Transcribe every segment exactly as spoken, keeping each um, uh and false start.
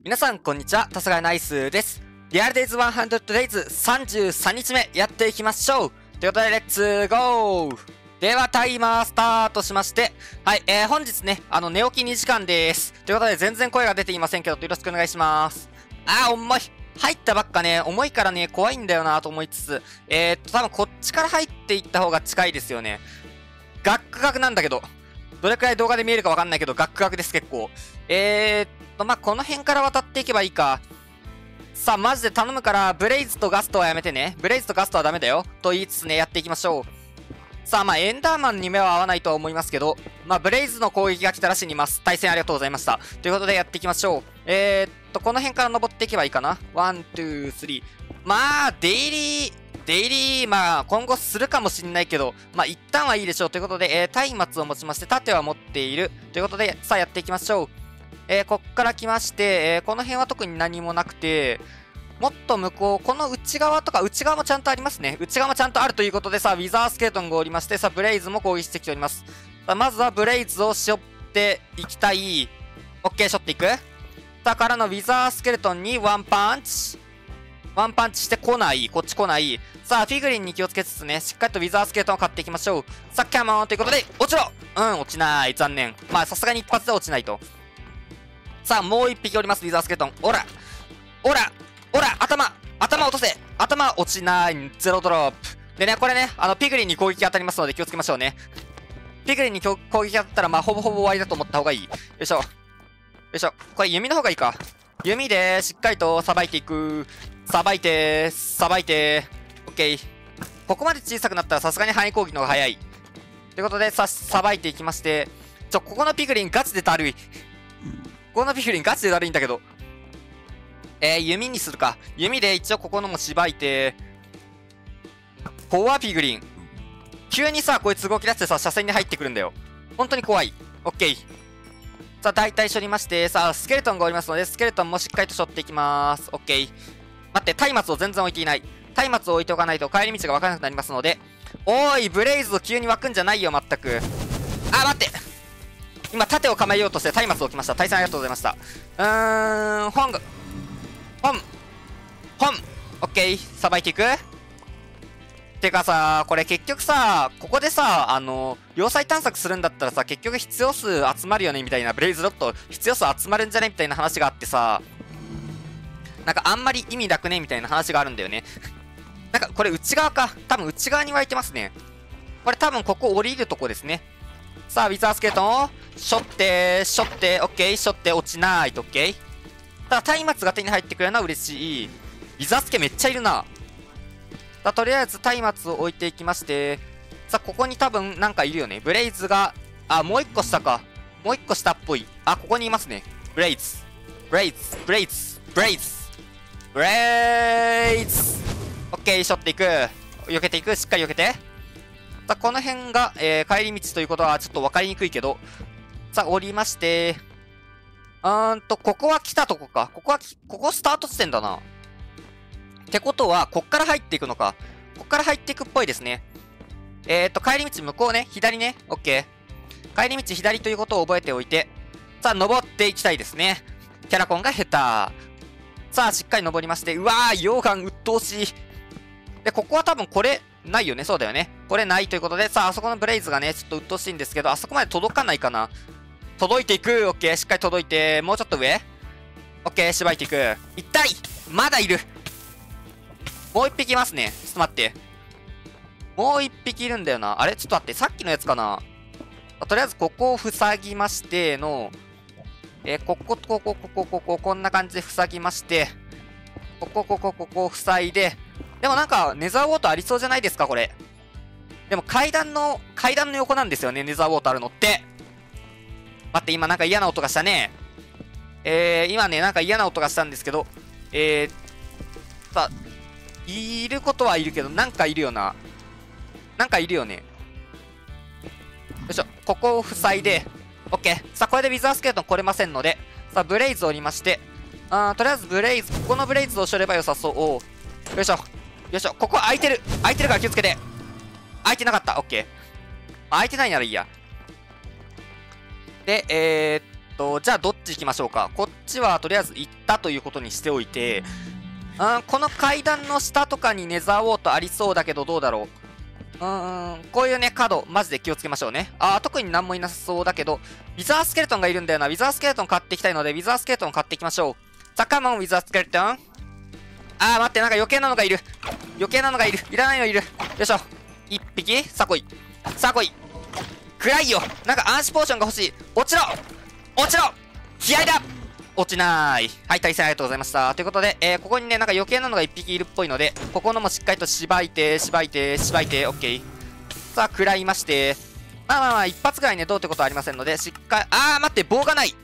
皆さんこんにちは、たすがナイスです。リアルデイズひゃくデイズさんじゅうさんにちめやっていきましょう。ということで、レッツゴー。では、タイマースタートしまして、はい、えー、本日ね、あの、寝起きにじかんです。ということで、全然声が出ていませんけど、よろしくお願いします。あー、重い。入ったばっかね、重いからね、怖いんだよなと思いつつ、えーっと、多分こっちから入っていった方が近いですよね。ガックガクなんだけど、どれくらい動画で見えるかわかんないけど、ガックガクです結構。えーっと、まあ、この辺から渡っていけばいいか。さあ、マジで頼むから、ブレイズとガストはやめてね。ブレイズとガストはダメだよ。と言いつつね、やっていきましょう。さあ、まあ、エンダーマンに目は合わないとは思いますけど、まあ、ブレイズの攻撃が来たら死にます。対戦ありがとうございました。ということで、やっていきましょう。えーっと、この辺から登っていけばいいかな。ワン、ツー、スリー。まあ、デイリー、デイリー、まあ、今後するかもしんないけど、まあ、一旦はいいでしょう。ということで、えー、松明を持ちまして、盾は持っている。ということで、さあ、やっていきましょう。えー、こっから来まして、えー、この辺は特に何もなくて、もっと向こう、この内側とか、内側もちゃんとありますね。内側もちゃんとあるということで、さあ、ウィザースケートンがおりまして、さあ、ブレイズも攻撃してきております。さあ、まずはブレイズをしょっていきたい。オッケー、しょっていく。さあ、からのウィザースケルトンにワンパンチ。ワンパンチしてこない。こっち来ない。さあ、フィグリンに気をつけつつね、しっかりとウィザースケートンを買っていきましょう。さあ、キャモンということで、落ちろうん、落ちない。残念。まあ、さすがに一発で落ちないと。さあ、もう一匹おります、ウィザースケートン。おらおらおら頭頭落とせ頭落ちない。ゼロドロップ。でね、これね、あの、ピグリンに攻撃当たりますので気をつけましょうね。ピグリンに攻撃当たったら、まあ、ほぼほぼ終わりだと思った方がいい。よいしょ。よいしょ。これ弓の方がいいか。弓でしっかりとさばいていく。さばいてさばいてオッケー。ここまで小さくなったらさすがに範囲攻撃の方が早い。ということで、さ、さばいていきまして、ちょ、ここのピグリンガチでだるい。ここのピグリンガチでだるいんだけど。えー、弓にするか。弓で一応ここのもしばいて、フォアピグリン。急にさ、こいつ動き出してさ、車線に入ってくるんだよ。本当に怖い。オッケー。さあ、大体処理まして、さあ、スケルトンがおりますので、スケルトンもしっかりと処っていきます。オッケー。待って、松明を全然置いていない。松明を置いておかないと帰り道がわからなくなりますので、おーい、ブレイズを急に湧くんじゃないよ、まったく。あ、待って今、盾を構えようとして松明を置きました。対戦ありがとうございました。うーん、本が、本本オッケーさばいていくてかさ、これ結局さ、ここでさ、あの、要塞探索するんだったらさ、結局必要数集まるよねみたいな、ブレイズロット必要数集まるんじゃねみたいな話があってさ、なんかあんまり意味なくねみたいな話があるんだよね。なんかこれ内側か。多分内側に湧いてますね。これ多分ここ降りるとこですね。さあ、ウィザースケートンを、しょって、しょって、オッケー、しょって落ちないと、オッケー。ただ、松明が手に入ってくれるのは嬉しい。ウィザースケめっちゃいるな。さあ、とりあえず松明を置いていきまして、さあ、ここに多分なんかいるよね。ブレイズが、あ、もう一個下か。もう一個下っぽい。あ、ここにいますね。ブレイズ。ブレイズ。ブレイズ。ブレイズ。ブレイズ。オッケー、しょっていく。避けていく。しっかり避けて。さあ、この辺が、えー、帰り道ということはちょっと分かりにくいけど。さあ、降りまして、うーんと、ここは来たとこか。ここは、ここスタート地点だな。ってことは、こっから入っていくのか。こっから入っていくっぽいですね。えーと、帰り道向こうね。左ね。オッケー。帰り道左ということを覚えておいて。さあ、登っていきたいですね。キャラコンが下手。さあ、しっかり登りまして。うわー、溶岩鬱陶しい。で、ここは多分これ、ないよね。そうだよね。これないということで、さあ、あそこのブレイズがね、ちょっと鬱陶しいんですけど、あそこまで届かないかな。届いていく。オッケー。しっかり届いて、もうちょっと上。オッケー。しばいていく。痛いまだいる。もう一匹いますね。ちょっと待って。もう一匹いるんだよな。あれちょっと待って。さっきのやつかな。とりあえず、ここを塞ぎましての、えー、ここ、ここ、ここ、ここ、こんな感じで塞ぎまして、ここ、ここ、ここ、塞いで、でもなんか、ネザーウォートありそうじゃないですか、これ。でも階段の、階段の横なんですよね、ネザーウォートあるのって。待って、今なんか嫌な音がしたね。えー、今ね、なんか嫌な音がしたんですけど、えー、さ、いることはいるけど、なんかいるよな。なんかいるよね。よいしょ、ここを塞いで、オッケー。さあ、これでウィザースケートン来れませんので、さあ、ブレイズを降りまして、あー、とりあえずブレイズ、ここのブレイズをしょれば良さそう。よいしょ。よいしょ。ここ空いてる。空いてるから気をつけて。空いてなかった。オッケー。空いてないならいいや。で、えー、っと、じゃあどっち行きましょうか。こっちはとりあえず行ったということにしておいて、うん、この階段の下とかにネザーウォートありそうだけど、どうだろう。うーん、こういうね、角、マジで気をつけましょうね。あー、特になんもいなさそうだけど、ウィザースケルトンがいるんだよな。ウィザースケルトン買っていきたいので、ウィザースケルトン買っていきましょう。さあ、カモン、ウィザースケルトン。あー、待って、なんか余計なのがいる。余計なのがいる。いらないのいる。よいしょ。一匹。さあ来い。さあ来い。暗いよ。なんか暗視ポーションが欲しい。落ちろ落ちろ気合だ落ちなーい。はい、対戦ありがとうございました。ということで、えー、ここにね、なんか余計なのが一匹いるっぽいので、ここのもしっかりとしばいて、しばいて、しばいて、オッケー。さあ、食らいまして、まあまあまあ、一発ぐらいね、どうってことはありませんので、しっかり、あー、待って、棒がないいった、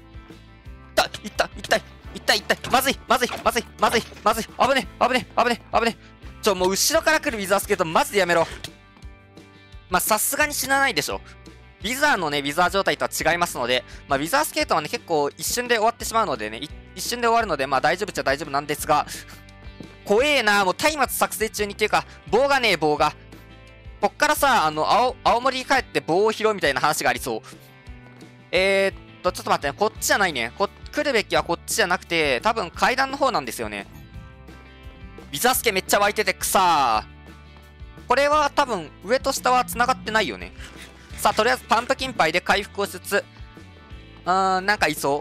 いった、いったい、いったい、いったい、まずい、まずい、まずい、まずい、まずい、危ね、危ね、危ね、危ね。ちょ、もう後ろから来るウィザースケート、マジでやめろ。まあ、さすがに死なないでしょ。ウィザーのね、ウィザー状態とは違いますので、まあ、ウィザースケートはね、結構一瞬で終わってしまうのでね、一瞬で終わるので、まあ大丈夫っちゃ大丈夫なんですが、怖えな、もう松明作成中にっていうか、棒がねえ、棒が。こっからさ、あの、青、青森に帰って棒を拾うみたいな話がありそう。えーっと、ちょっと待ってね、こっちじゃないね。こ、来るべきはこっちじゃなくて、多分階段の方なんですよね。ウィザースケめっちゃ湧いてて草。これは多分、上と下は繋がってないよね。さあ、とりあえずパンプキンパイで回復をしつつ、うーん、なんかいそう。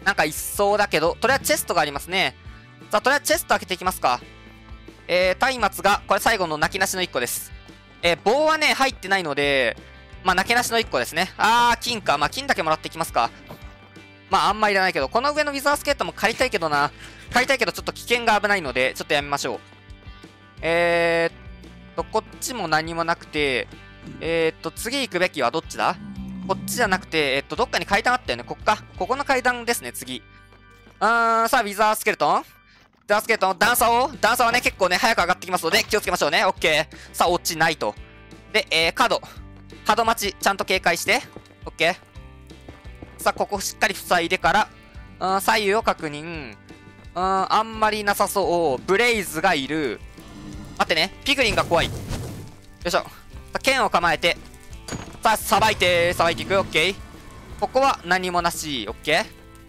なんかいそうだけど、とりあえずチェストがありますね。さあ、とりあえずチェスト開けていきますか。えー、松明が、これ最後の泣きなしのいっこです。えー、棒はね、入ってないので、まあ、泣きなしのいっこですね。あー、金か。まあ、金だけもらっていきますか。まあ、あんまいらないけど、この上のウィザースケートも借りたいけどな。借りたいけど、ちょっと危険が危ないので、ちょっとやめましょう。えーっと、こっちも何もなくて、えー、っと、次行くべきはどっちだ？こっちじゃなくて、えー、っと、どっかに階段あったよね。こっか。ここの階段ですね、次。うーん、さあ、ウィザースケルトンウィザースケルトン、段差を段差はね、結構ね、早く上がってきますので、気をつけましょうね。オッケー。さあ、落ちないと。で、えー、角。角待ち、ちゃんと警戒して。オッケー。さあ、ここしっかり塞いでから、うん、左右を確認。うん、あんまりなさそう。ブレイズがいる。待ってね、ピグリンが怖い。よいしょ。剣を構えて、さあ、さばいて、さばいていく、オッケー。ここは何もなし、オッケー。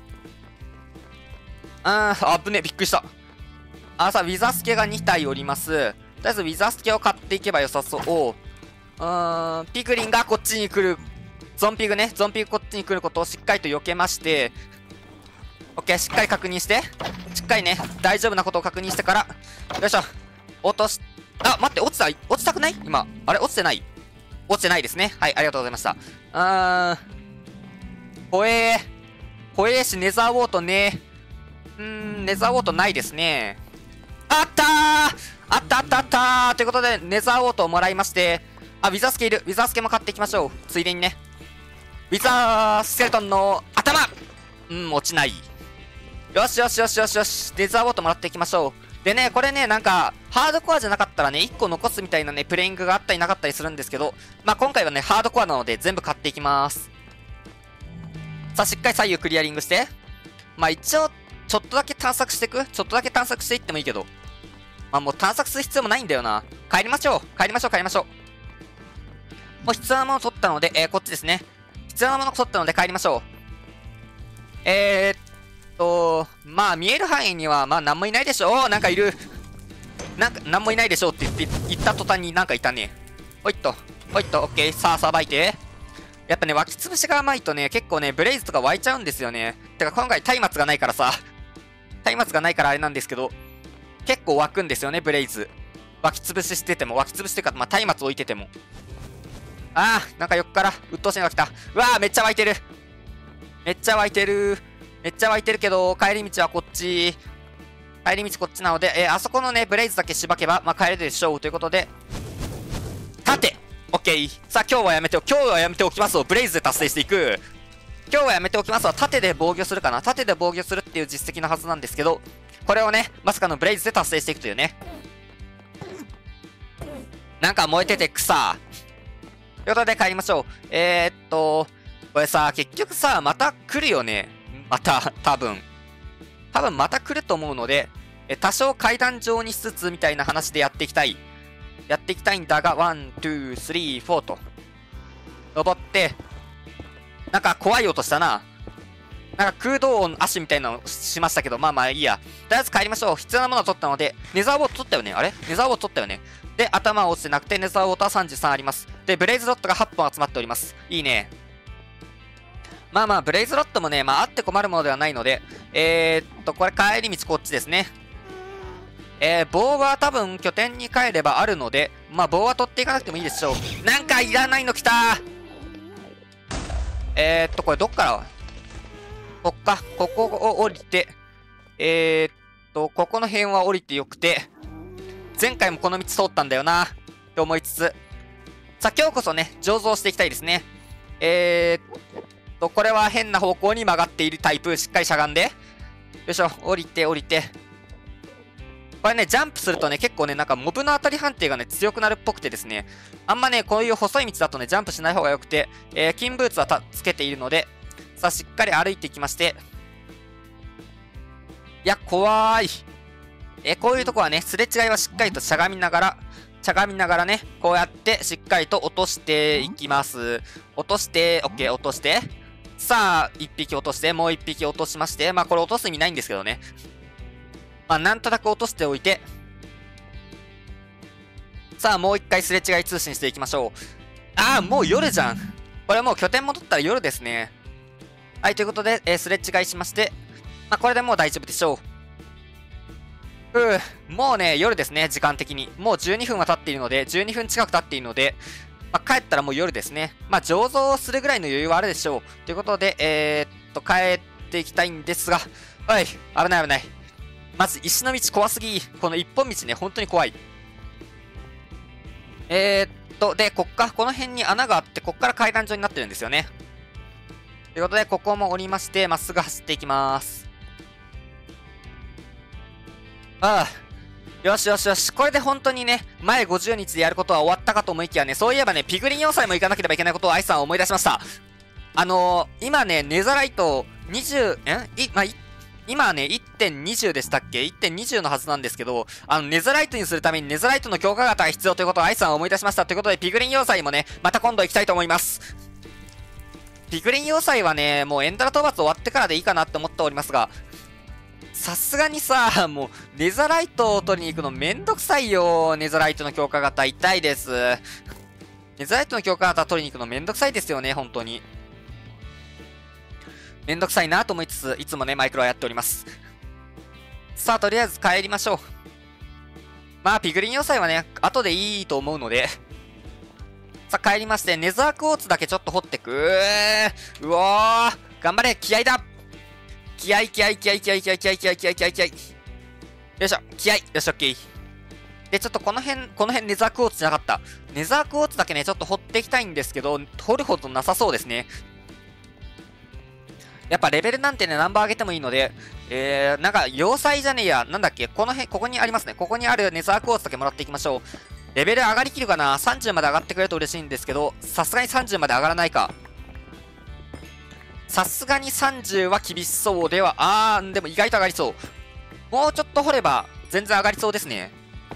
あー、あぶね、びっくりした。あ、さあ、ウィザスケがに体おります。とりあえず、ウィザスケを買っていけばよさそう。うーん、ピグリンがこっちに来る。ゾンピグね、ゾンピグこっちに来ることをしっかりと避けまして、オッケー、しっかり確認して、しっかりね、大丈夫なことを確認してから、よいしょ、落とし、あ、待って、落ちた、落ちたくない今。あれ落ちてない落ちてないですね。はい、ありがとうございました。あー、怖えー。怖えし、ネザーウォートね。うーん、ネザーウォートないですね。あったーあったあったあったーということで、ネザーウォートをもらいまして、あ、ウィザースケいる。ウィザースケも買っていきましょう。ついでにね。ウィザースケルトンの頭うん、落ちない。よしよしよしよしよし。ネザーウォートもらっていきましょう。でね、これね、なんか、ハードコアじゃなかったらね、いっこ残すみたいなね、プレイングがあったりなかったりするんですけど、まあ今回はね、ハードコアなので全部買っていきます。さあ、しっかり左右クリアリングして。まあ一応、ちょっとだけ探索していくちょっとだけ探索していってもいいけど。まあもう探索する必要もないんだよな。帰りましょう帰りましょう帰りましょう。もう必要なものを取ったので、えー、こっちですね。必要なものを取ったので帰りましょう。えーっと、まあ見える範囲には、まあ何もいないでしょう。なんかいる。なんか、何もいないでしょうって言って、言った途端になんかいたね。ほいっと、ほいっと、オッケー。さあ、さばいて。やっぱね、湧き潰しが甘いとね、結構ね、ブレイズとか湧いちゃうんですよね。てか、今回、松明がないからさ、松明がないからあれなんですけど、結構湧くんですよね、ブレイズ。湧き潰ししてても、湧き潰しっていうか、まあ、松明置いてても。あー、なんか横から鬱陶しいのが来た。うわー、めっちゃ湧いてる。めっちゃ湧いてる。めっちゃ湧いてるけど、帰り道はこっち。帰り道こっちなので、えー、あそこのね、ブレイズだけしばけば、まあ、帰れるでしょうということで、縦オッケー。さあ、今日はやめてお、今日はやめておきますをブレイズで達成していく。今日はやめておきますは、縦で防御するかな縦で防御するっていう実績のはずなんですけど、これをね、まさかのブレイズで達成していくというね。なんか燃えてて草。ということで帰りましょう。えー、っと、これさ、結局さ、また来るよね。また、多分。多分また来ると思うので、え多少階段状にしつつみたいな話でやっていきたい。やっていきたいんだが、ワン、ツー、スリー、フォーと。登って、なんか怖い音したな。 なんか空洞音足みたいなのしましたけど、まあまあいいや。とりあえず帰りましょう。必要なものを取ったので、ネザーウォート取ったよね。あれネザーウォート取ったよね。で、頭は落ちてなくて、ネザーウォートはさんじゅうさんあります。で、ブレイズロットがはっぽん集まっております。いいね。まあまあ、ブレイズロットもね、まああって困るものではないので、えー、っと、これ帰り道こっちですね。えー、棒は多分拠点に帰ればあるので、まあ棒は取っていかなくてもいいでしょう。なんかいらないの来たー。えー、っと、これどっからこっか、ここを降りて、えー、っと、ここの辺は降りてよくて、前回もこの道通ったんだよな、って思いつつ、さあ今日こそね、醸造していきたいですね。えー、っと、これは変な方向に曲がっているタイプ、しっかりしゃがんで。よいしょ、降りて降りて。これね、ジャンプするとね、結構ね、なんかモブの当たり判定がね、強くなるっぽくてですね、あんまね、こういう細い道だとね、ジャンプしない方が良くて、えー、金ブーツはたつけているので、さあ、しっかり歩いていきまして。いや、怖い。えー、こういうとこはね、すれ違いはしっかりとしゃがみながら、しゃがみながらね、こうやってしっかりと落としていきます。落として、オッケー、落として。さあ、いっぴき落として、もういっぴき落としまして、まあ、これ落とす意味ないんですけどね。まあ、なんとなく落としておいて、さあ、もう一回すれ違い通信していきましょう。ああ、もう夜じゃん。これもう拠点戻ったら夜ですね。はい、ということで、えー、すれ違いしまして、まあ、これでもう大丈夫でしょう。ふう、もうね、夜ですね、時間的に。もうじゅうにふんは経っているので、じゅうにふん近く経っているので、まあ、帰ったらもう夜ですね。まあ、醸造するぐらいの余裕はあるでしょう。ということで、えー、っと、帰っていきたいんですが、はい、危ない危ない。まず、石の道怖すぎ。この一本道ね、本当に怖い。えー、っと、で、こっか、この辺に穴があって、こっから階段状になってるんですよね。ということで、ここも降りまして、まっすぐ走っていきます。ああ。よしよしよし。これで本当にね、前ごじゅうにちでやることは終わったかと思いきやね、そういえばね、ピグリン要塞も行かなければいけないことをアイスさんは思い出しました。あのー、今ね、ネザライトにじゅう、えい、まあ、い、今はね、いってんにじゅう でしたっけ ?いってんにじゅう のはずなんですけど、あの、ネザライトにするためにネザライトの強化型が必要ということをアイスさんは思い出しました。ということで、ピグリン要塞もね、また今度行きたいと思います。ピグリン要塞はね、もうエンダラ討伐終わってからでいいかなって思っておりますが、さすがにさ、もう、ネザライトを取りに行くのめんどくさいよ。ネザライトの強化型痛いです。ネザライトの強化型取りに行くのめんどくさいですよね、本当に。めんどくさいなと思いつつ、いつもね、マイクロはやっております。さあ、とりあえず帰りましょう。まあ、ピグリン要塞はね、後でいいと思うので。さあ、帰りまして、ネザークォーツだけちょっと掘ってく。うわー、頑張れ、気合だ。気合気合気合気合気合気合気合気合気合気合。よいしょ、気合。よし、オッケー。で、ちょっとこの辺、この辺ネザークォーツじゃなかった。ネザークォーツだけね、ちょっと掘っていきたいんですけど、掘るほどなさそうですね。やっぱレベルなんてね、何番上げてもいいので、えー、なんか、要塞じゃねえや。なんだっけ、この辺、ここにありますね。ここにあるネザークォーツだけもらっていきましょう。レベル上がりきるかな ?さんじゅう まで上がってくれると嬉しいんですけど、さすがにさんじゅうまで上がらないか。さすがにさんじゅうは厳しそうでは、あー、でも意外と上がりそう。もうちょっと掘れば、全然上がりそうですね。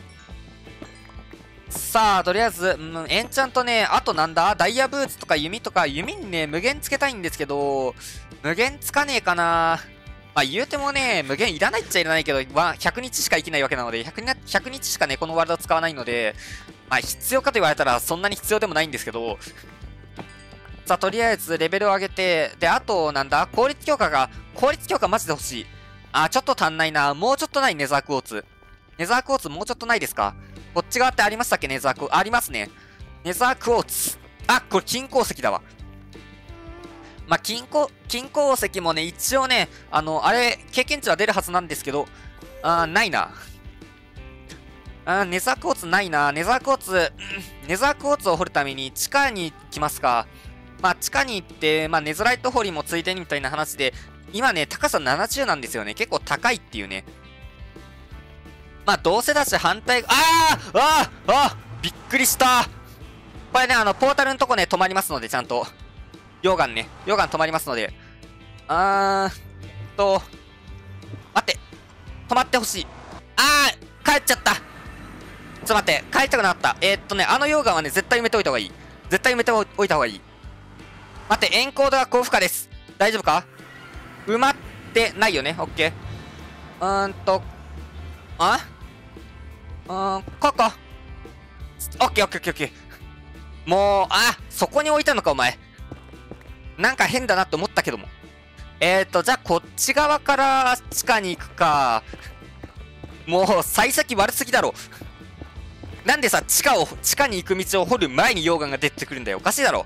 さあ、とりあえず、うん、エンチャントね、あとなんだダイヤブーツとか弓とか、弓にね、無限つけたいんですけど、無限つかねえかな。まあ言うてもね、無限いらないっちゃいらないけど、まあひゃくにちしか生きないわけなので、ひゃくにちしかね、このワールド使わないので、まあ必要かと言われたらそんなに必要でもないんですけど、さあとりあえずレベルを上げて、で、あとなんだ効率強化が、効率強化マジで欲しい。あ、ちょっと足んないな。もうちょっとないネザークォーツ。ネザークォーツもうちょっとないですか？こっち側ってありましたっけネザークォーツ。ありますね。ネザークォーツ。あ、これ金鉱石だわ。まあ、金鉱、金鉱石もね、一応ね、あの、あれ、経験値は出るはずなんですけど、あー、ないな。あー、ネザークォーツないな。ネザークォーツ、うん、ネザークォーツを掘るために地下に来ますか。まあ、地下に行って、まあ、ネズライト掘りもついでにみたいな話で、今ね、高さななじゅうなんですよね。結構高いっていうね。まあ、どうせだし反対、あーあーあーびっくりしたこれね、あの、ポータルのとこね、止まりますので、ちゃんと。溶岩ね。溶岩止まりますので。あーと、待って。止まってほしい。あー帰っちゃった。ちょっと待って。帰りたくなかった。えー、っとね、あの溶岩はね、絶対埋めておいた方がいい。絶対埋めておいた方がいい。待って、エンコードは高負荷です。大丈夫か？ 埋まってないよね。オッケー。うーんと、あうーん、ここ。オッケーオッケーオッケーオッケー。もう、あ、そこに置いたのか、お前。なんか変だなって思ったけども。えーと、じゃあ、こっち側から地下に行くか。もう、幸先悪すぎだろ。なんでさ、地下を、地下に行く道を掘る前に溶岩が出てくるんだよ。おかしいだろ。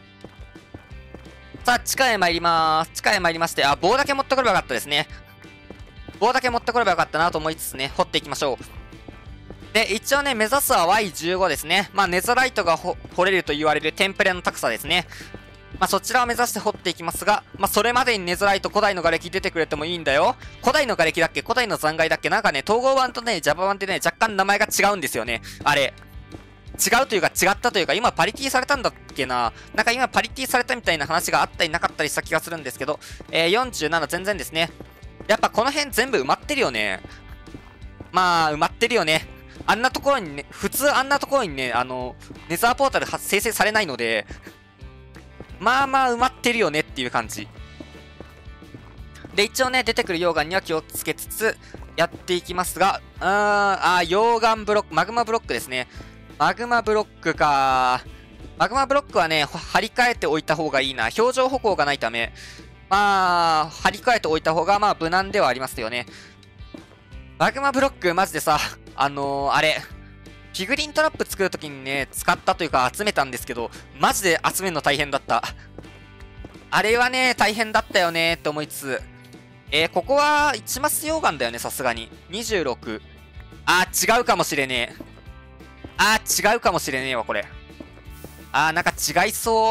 さあ、地下へ参りまーす。地下へ参りまして、あ、棒だけ持ってこればよかったですね。棒だけ持ってこればよかったなと思いつつね、掘っていきましょう。で、一応ね、目指すは ワイじゅうご ですね。まあ、ネザライトが掘れると言われるテンプレの高さですね。まあ、そちらを目指して掘っていきますが、まあ、それまでにネザライト古代の瓦礫出てくれてもいいんだよ。古代の瓦礫だっけ古代の残骸だっけなんかね、統合版とね、Java 版ってね、若干名前が違うんですよね。あれ。違うというか違ったというか、今パリティされたんだっけな。なんか今パリティされたみたいな話があったりなかったりした気がするんですけど、えー、よんじゅうなな全然ですね。やっぱこの辺全部埋まってるよね。まあ、埋まってるよね。あんなところにね、普通あんなところにね、あの、ネザーポータル生成されないので、まあまあ埋まってるよねっていう感じ。で、一応ね、出てくる溶岩には気をつけつつ、やっていきますが、うーん、あー、溶岩ブロック、マグマブロックですね。マグマブロックか。マグマブロックはね、張り替えておいた方がいいな。表情歩行がないため、まあ、張り替えておいた方が、まあ、無難ではありますよね。マグマブロック、マジでさ、あのー、あれ、フィグリントラップ作るときにね、使ったというか集めたんですけど、マジで集めるの大変だった。あれはね、大変だったよねって思いつつ、えー、ここはいちマス溶岩だよね、さすがに。にじゅうろく。あー、違うかもしれねえ。あー、違うかもしれねえわ、これ。あー、なんか違いそう。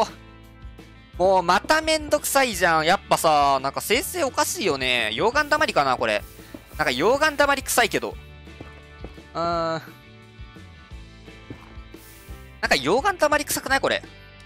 もう、まためんどくさいじゃん。やっぱさ、なんか生成おかしいよね。溶岩溜まりかな、これ。なんか溶岩溜まり臭いけど。うーん。なんか溶岩溜まり臭くないこれ。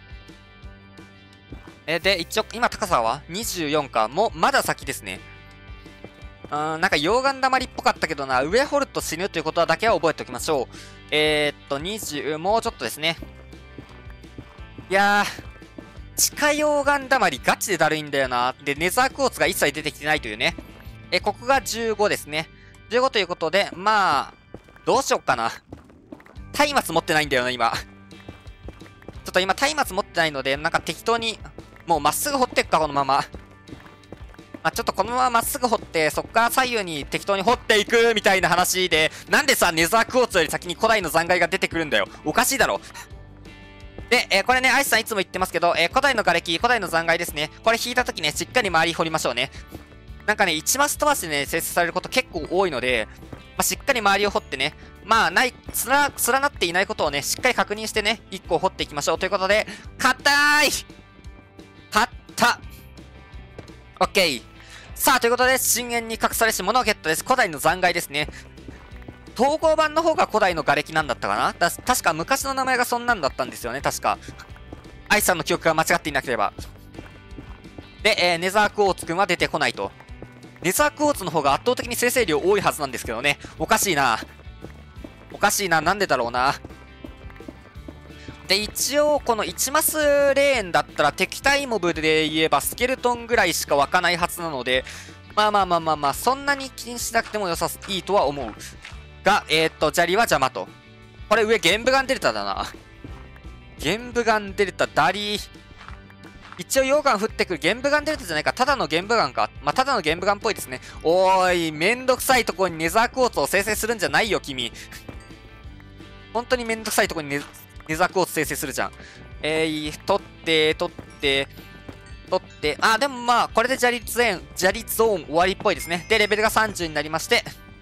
え、で、一応、今高さはにじゅうよんか。もう、まだ先ですね。うーん、なんか溶岩溜まりっぽかったけどな。上掘ると死ぬということだけは覚えておきましょう。えー、っと、にじゅう、もうちょっとですね。いやー、地下溶岩溜まりガチでだるいんだよな。で、ネザークォーツが一切出てきてないというね。え、ここがじゅうごですね。じゅうごということで、まあ、どうしよっかな。松明持ってないんだよな、今。ちょっと今、松明持ってないので、なんか適当に、もうまっすぐ掘ってっか、このまま。まあ、ちょっとこのまままっすぐ掘って、そっから左右に適当に掘っていくみたいな話で、なんでさ、ネザークォーツより先に古代の残骸が出てくるんだよ。おかしいだろ。で、えー、これね、アイスさんいつも言ってますけど、えー、古代の瓦礫、古代の残骸ですね。これ引いた時ね、しっかり周り掘りましょうね。なんかね、いちマス飛ばしでね、生成されること結構多いので、まあ、しっかり周りを掘ってね、まあ、ない、つら、連なっていないことをね、しっかり確認してね、いっこ掘っていきましょう。ということで、硬い勝ったオッケー。さあ、ということで、深淵に隠されし物をゲットです。古代の残骸ですね。統合版の方が古代の瓦礫なんだったかなだ確か昔の名前がそんなんだったんですよね、確か。アイさんの記憶が間違っていなければ。で、えー、ネザークォーツくんは出てこないと。ネザークォーツの方が圧倒的に生成量多いはずなんですけどね。おかしいな。おかしいな。なんでだろうな。で、一応、このいちマスレーンだったら敵対モブで言えばスケルトンぐらいしか湧かないはずなので、まあまあまあまあまあ、そんなに気にしなくても良さいいとは思う。が、えー、っと、砂利は邪魔と。これ上、ゲンブガンデルタだな。ゲンブガンデルタ、ダリー。一応溶岩降ってくる。ゲンブガンデルタじゃないか。ただのゲンブガンか。まあ、ただのゲンブガンっぽいですね。おーい、めんどくさいところにネザークォーツを生成するんじゃないよ、君。本当にめんどくさいところにネネザークォーツ生成するじゃん。えー、取って、取って、取って。あ、でもまあ、これで砂利ゾーン、砂利ゾーン終わりっぽいですね。で、レベルがさんじゅうになりまして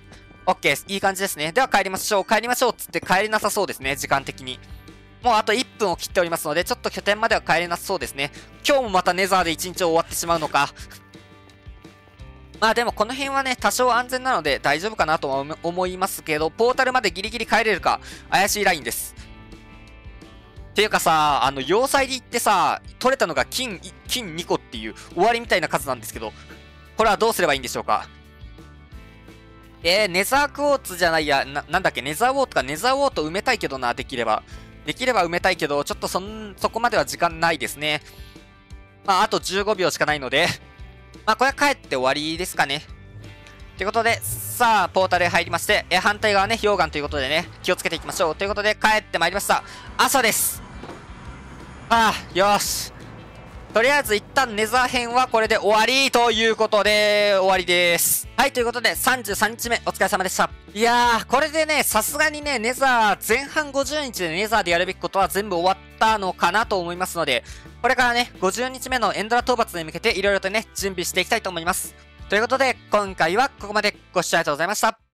、OK です。いい感じですね。では帰りましょう。帰りましょうっつって帰れなさそうですね。時間的に。もうあといっぷんを切っておりますので、ちょっと拠点までは帰れなさそうですね。今日もまたネザーでいちにち終わってしまうのか。まあでもこの辺はね、多少安全なので大丈夫かなとは思いますけど、ポータルまでギリギリ帰れるか、怪しいラインです。ていうかさ、あの、要塞で行ってさ、取れたのが金、金にこっていう終わりみたいな数なんですけど、これはどうすればいいんでしょうか。えー、ネザークォーツじゃないや、な、なんだっけ、ネザーウォートか、ネザーウォート埋めたいけどな、できれば。できれば埋めたいけど、ちょっとそん、そこまでは時間ないですね。まあ、あとじゅうごびょうしかないので、 まあ、これは帰って終わりですかね。ということで、さあ、ポータルへ入りまして、え、反対側ね、溶岩ということでね、気をつけていきましょう。ということで、帰ってまいりました。朝です。ああ、よーし。とりあえず一旦ネザー編はこれで終わりということで、終わりです。はい、ということでさんじゅうさんにちめお疲れ様でした。いやー、これでね、さすがにね、ネザー、前半ごじゅうにちでネザーでやるべきことは全部終わったのかなと思いますので、これからね、ごじゅうにちめのエンドラ討伐に向けて色々とね、準備していきたいと思います。ということで、今回はここまでご視聴ありがとうございました。